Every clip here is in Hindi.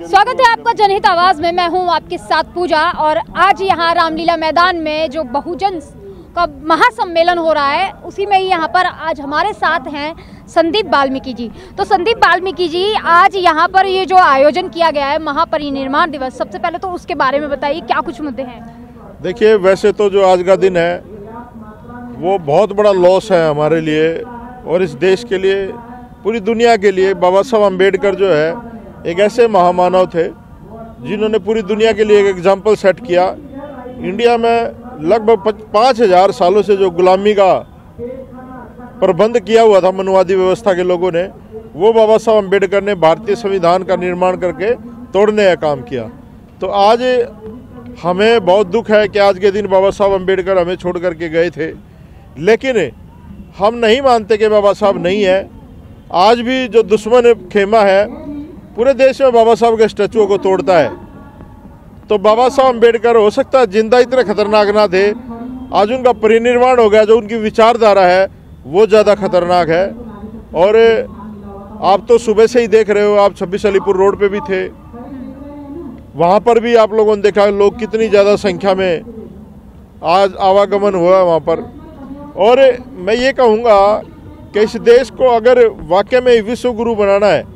स्वागत है आपका जनहित आवाज में। मैं हूं आपके साथ पूजा और आज यहां रामलीला मैदान में जो बहुजन का महासम्मेलन हो रहा है उसी में ही यहां पर आज हमारे साथ हैं संदीप वाल्मीकि जी। तो संदीप वाल्मीकि जी, आज यहां पर ये जो आयोजन किया गया है महापरिनिर्वाण दिवस, सबसे पहले तो उसके बारे में बताइए, क्या कुछ मुद्दे हैं? देखिए, वैसे तो जो आज का दिन है वो बहुत बड़ा लॉस है हमारे लिए और इस देश के लिए, पूरी दुनिया के लिए। बाबा साहब अम्बेडकर जो है एक ऐसे महामानव थे जिन्होंने पूरी दुनिया के लिए एक एग्जाम्पल सेट किया। इंडिया में लगभग 5000 सालों से जो गुलामी का प्रबंध किया हुआ था मनुवादी व्यवस्था के लोगों ने, वो बाबा साहब अम्बेडकर ने भारतीय संविधान का निर्माण करके तोड़ने का काम किया। तो आज हमें बहुत दुख है कि आज के दिन बाबा साहब अम्बेडकर हमें छोड़ करके गए थे, लेकिन हम नहीं मानते कि बाबा साहब नहीं है। आज भी जो दुश्मन खेमा है पूरे देश में बाबा साहब के स्टैचुओं को तोड़ता है। तो बाबा साहब अम्बेडकर हो सकता है जिंदा इतने खतरनाक ना थे, आज उनका परिनिर्वाण हो गया, जो उनकी विचारधारा है वो ज़्यादा खतरनाक है। और आप तो सुबह से ही देख रहे हो, आप 26 अलीपुर रोड पे भी थे, वहाँ पर भी आप लोगों ने देखा लोग कितनी ज़्यादा संख्या में आज आवागमन हुआ वहाँ पर। और मैं ये कहूँगा कि इस देश को अगर वाकई में विश्व गुरु बनाना है,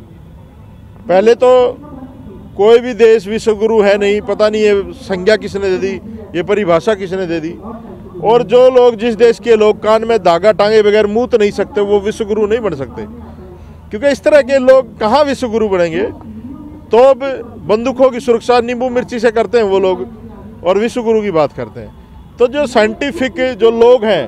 पहले तो कोई भी देश विश्व गुरु है नहीं, पता नहीं ये संज्ञा किसने दे दी, ये परिभाषा किसने दे दी। और जो लोग, जिस देश के लोग कान में धागा टांगे बगैर मूत नहीं सकते, वो विश्व गुरु नहीं बन सकते, क्योंकि इस तरह के लोग कहाँ विश्व गुरु बनेंगे। तो अब बंदूकों की सुरक्षा नींबू मिर्ची से करते हैं वो लोग और विश्व गुरु की बात करते हैं। तो जो साइंटिफिक जो लोग हैं,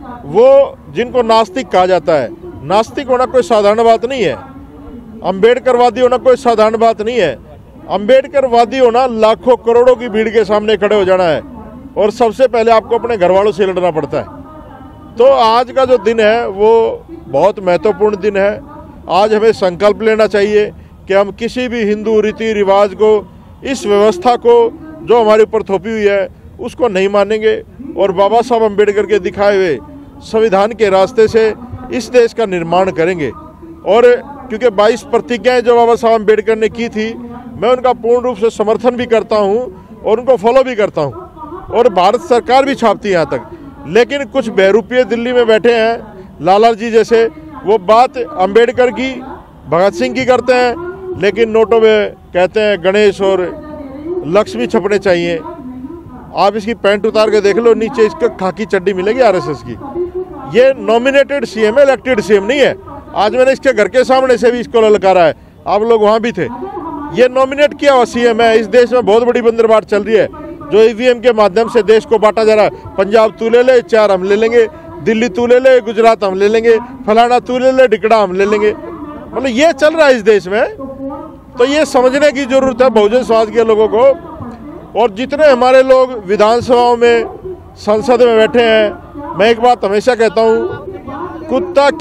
वो जिनको नास्तिक कहा जाता है, नास्तिक होना कोई साधारण बात नहीं है, अम्बेडकरवादी होना कोई साधारण बात नहीं है। अम्बेडकरवादी होना लाखों करोड़ों की भीड़ के सामने खड़े हो जाना है और सबसे पहले आपको अपने घर वालों से लड़ना पड़ता है। तो आज का जो दिन है वो बहुत महत्वपूर्ण दिन है। आज हमें संकल्प लेना चाहिए कि हम किसी भी हिंदू रीति रिवाज को, इस व्यवस्था को जो हमारे ऊपर थोपी हुई है, उसको नहीं मानेंगे और बाबा साहब अम्बेडकर के दिखाए हुए संविधान के रास्ते से इस देश का निर्माण करेंगे। और क्योंकि 22 प्रतिज्ञाएं जो बाबा साहब अम्बेडकर ने की थी, मैं उनका पूर्ण रूप से समर्थन भी करता हूं और उनको फॉलो भी करता हूं और भारत सरकार भी छापती है यहाँ तक। लेकिन कुछ बहरूपिये दिल्ली में बैठे हैं, लाला जी जैसे, वो बात अम्बेडकर की, भगत सिंह की करते हैं, लेकिन नोटों में कहते हैं गणेश और लक्ष्मी छपने चाहिए। आप इसकी पैंट उतार के देख लो, नीचे इसका खाकी चड्डी मिलेगी आरएसएस की। ये नॉमिनेटेड सीएम है, इलेक्टेड सीएम नहीं है। आज मैंने इसके घर के सामने से भी इसको ललकारा है, आप लोग वहाँ भी थे। ये नॉमिनेट किया हुआ सीएम है। इस देश में बहुत बड़ी बंदरबाट चल रही है, जो ईवीएम के माध्यम से देश को बांटा जा रहा है। पंजाब तू ले ले, 4 हम ले लेंगे, दिल्ली तू ले ले, गुजरात हम ले लेंगे, फलाना तू ले ले, डिकड़ा हम ले लेंगे। मतलब ये चल रहा है इस देश में। तो ये समझने की जरूरत है बहुजन समाज के लोगों को। और जितने हमारे लोग विधानसभाओं में, संसद में बैठे हैं, मैं एक बात हमेशा कहता हूँ, कुत्ता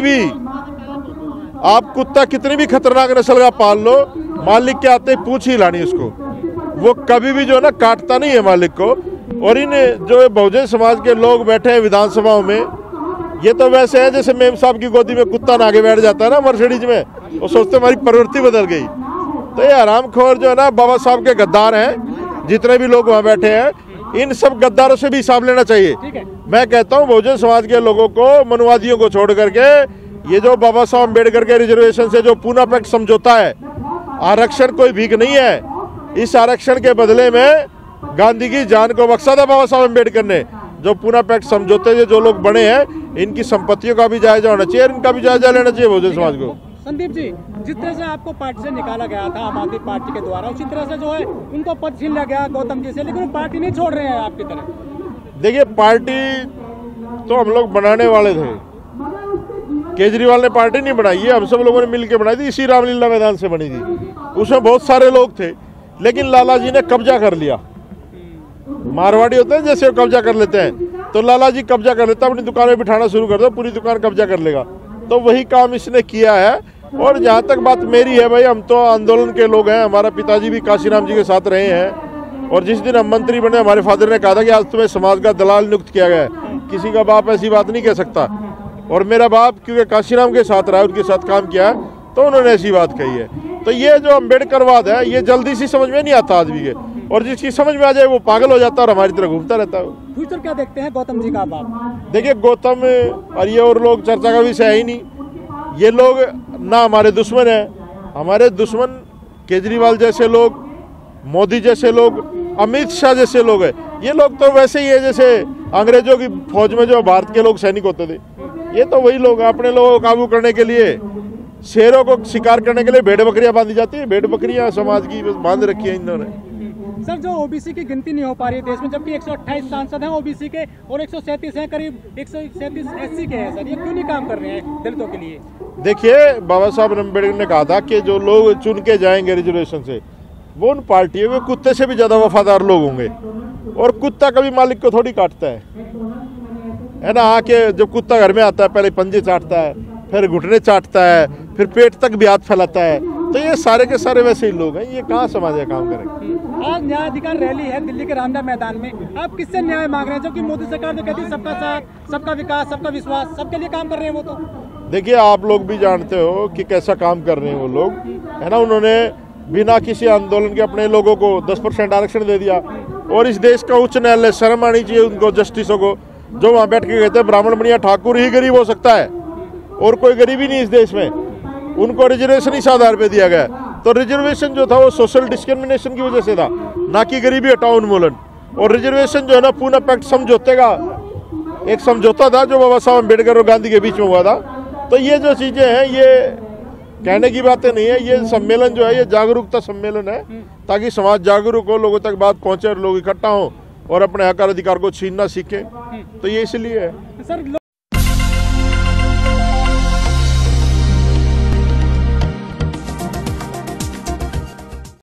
कितनी भी खतरनाक नस्ल का पाल लो, मालिक के आते पूछ ही लानी उसको, वो कभी भी जो है ना काटता नहीं है मालिक को। और इन जो बहुजन समाज के लोग बैठे हैं विधानसभाओं में, ये तो वैसे है जैसे मेम साहब की गोदी में कुत्ता ना आगे बैठ जाता है ना मर्सिडीज में, वो सोचते हमारी प्रवृत्ति बदल गई। तो ये हरामखोर जो है ना बाबा साहब के गद्दार हैं, जितने भी लोग वहाँ बैठे हैं, इन सब गद्दारों से भी हिसाब लेना चाहिए। मैं कहता हूँ बहुजन समाज के लोगों को, मनुवादियों को छोड़ करके, ये जो बाबा साहब अम्बेडकर के रिजर्वेशन से जो पूना पैक्ट समझौता है, आरक्षण कोई भीख नहीं है। इस आरक्षण के बदले में गांधी की जान को बख्शा था बाबा साहब अम्बेडकर ने। जो पूना पैक्ट समझौते से जो लोग बने हैं, इनकी संपत्तियों का भी जायजा होना चाहिए, इनका भी जायजा लेना चाहिए बहुजन समाज को। संदीप जी, जिस तरह से आपको पार्टी से निकाला गया था आम आदमी पार्टी के द्वारा, उसी तरह से जो है उनको पद छीन लिया गया गौतम जी से, लेकिन वो पार्टी नहीं छोड़ रहे हैं आपकी तरह। देखिए, पार्टी तो हम लोग बनाने वाले थे, केजरीवाल ने पार्टी नहीं बनाई है, हम सब लोगों ने मिलकर बनाई थी, इसी रामलीला मैदान से बनी थी। उसमें बहुत सारे लोग थे, लेकिन लाला जी ने कब्जा कर लिया। मारवाड़ी होते हैं जैसे वो कब्जा कर लेते हैं, तो लाला जी कब्जा कर लेता, अपनी दुकान में बिठाना शुरू कर दो, पूरी दुकान कब्जा कर लेगा। तो वही काम इसने किया है। और जहाँ तक बात मेरी है, भाई हम तो आंदोलन के लोग हैं, हमारा पिताजी भी काशीराम जी के साथ रहे हैं, और जिस दिन हम मंत्री बने, हमारे फादर ने कहा था कि आज तुम्हें समाज का दलाल नियुक्त किया गया है। किसी का बाप ऐसी बात नहीं कह सकता। और मेरा बाप क्योंकि काशीराम के साथ रहा, उनके साथ काम किया, तो उन्होंने ऐसी बात कही है। तो ये जो अम्बेडकरवाद है ये जल्दी से समझ में नहीं आता आदमी के, और जिसकी समझ में आ जाए वो पागल हो जाता है और हमारी तरह घूमता रहता है। फ्यूचर क्या देखते हैं गौतम जी का आप? देखिए गौतम और ये और लोग चर्चा का विषय है ही नहीं। ये लोग ना हमारे दुश्मन हैं, हमारे दुश्मन केजरीवाल जैसे लोग, मोदी जैसे लोग, अमित शाह जैसे लोग हैं। ये लोग तो वैसे ही है जैसे अंग्रेजों की फौज में जो भारत के लोग सैनिक होते थे। ये तो वही लोग हैं। अपने लोगों को काबू करने के लिए, शेरों को शिकार करने के लिए भेड़ बकरियां बांधी जाती है। भेड़ बकरियां समाज की बस बांध रखी है इन्होंने। सर जो ओबीसी की गिनती नहीं हो पा रही है देश में, जबकि 128 सांसद हैं ओबीसी के और 137 हैं, करीब 137 एससी के हैं। सर ये क्यों नहीं काम कर रहे हैं दलितों के लिए? देखिए बाबा साहब अम्बेडकर ने कहा था कि जो लोग चुन के जाएंगे रिजर्वेशन से, वो उन पार्टियों के कुत्ते से भी ज्यादा वफादार लोग होंगे। और कुत्ता कभी मालिक को थोड़ी काटता है ना। आके जब कुत्ता घर में आता है पहले पंजे चाटता है, फिर घुटने चाटता है, फिर पेट तक भी हाथ फैलाता है। तो ये सारे के सारे वैसे ही लोग हैं। ये कहाँ समाज है काम करें। आज न्याय अधिकार रैली है दिल्ली के रामलीला मैदान में, आप किससे न्याय मांग रहे हैं? जो कि मोदी सरकार जो कहती है सबका साथ, सबका विकास, सबका विश्वास, सबके लिए काम कर रहे हैं वो तो। देखिए आप लोग भी जानते हो कि कैसा काम कर रहे हैं वो लोग, है ना। उन्होंने बिना किसी आंदोलन के अपने लोगों को 10% आरक्षण दे दिया। और इस देश का उच्च न्यायालय, शर्म आनी चाहिए उनको, जस्टिसों को, जो वहाँ बैठ के कहते हैं ब्राह्मण बनिया ठाकुर ही गरीब हो सकता है और कोई गरीबी नहीं इस देश में। उनको रिजर्वेशन इस आधार पे दिया गया। तो रिजर्वेशन जो था वो सोशल डिस्क्रिमिनेशन की वजह से था, ना कि गरीबी हटाओ उन्मूलन। और रिजर्वेशन जो है ना पूना पैक्ट समझौते का एक समझौता था जो बाबा साहब अम्बेडकर और गांधी के बीच में हुआ था। तो ये जो चीजें हैं ये कहने की बातें नहीं है। ये सम्मेलन जो है ये जागरूकता सम्मेलन है, ताकि समाज जागरूक हो, लोगों तक बात पहुंचे और लोग इकट्ठा हों और अपने हक और अधिकार को छीनना सीखें। तो ये इसलिए है। सर